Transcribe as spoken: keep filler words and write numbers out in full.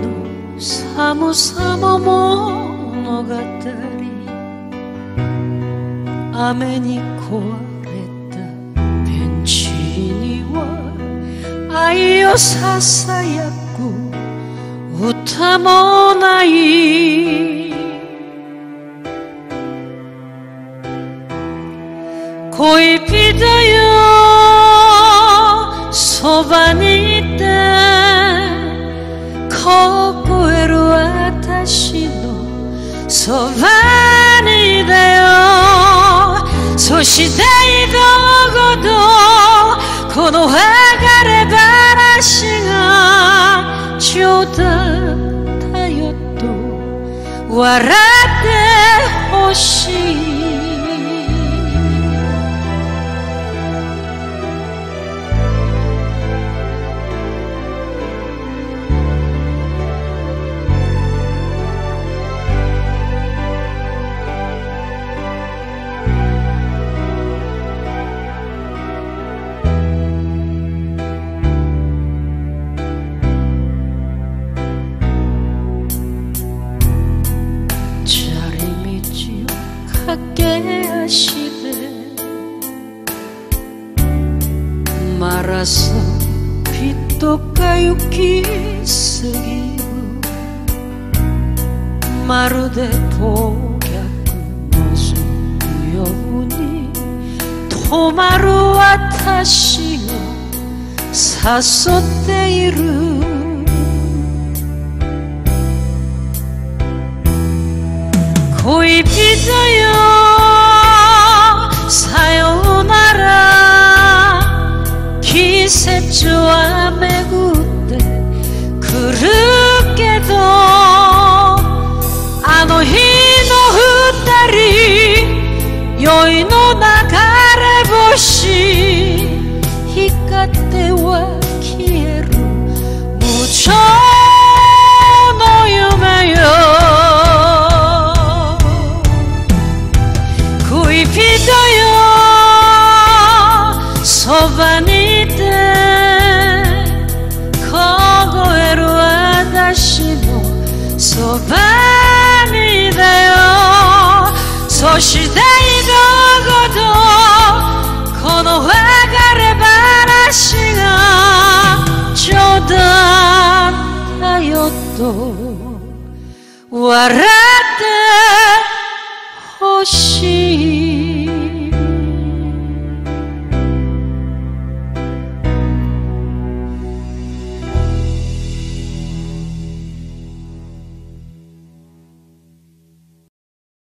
の寒さも物語、雨に壊れたベンチには愛をささやく歌もない。恋人よそばにいて凍える私のそばにいだよ。そしてどうごとこの別れ話が冗談だよと笑ってほしい。駆け足でマラソンピットが行き過ぎる。まるで暴虐望むように止まる私を誘っている。恋人よさよなら。季節は巡ってくるけどあの日の二人酔いの流れ星光っては消える無常の夢よ。恋人よそばにいて凍える私のそばにいだよ。そしてどうごとこの別れ話が冗談だよと笑って欲しい。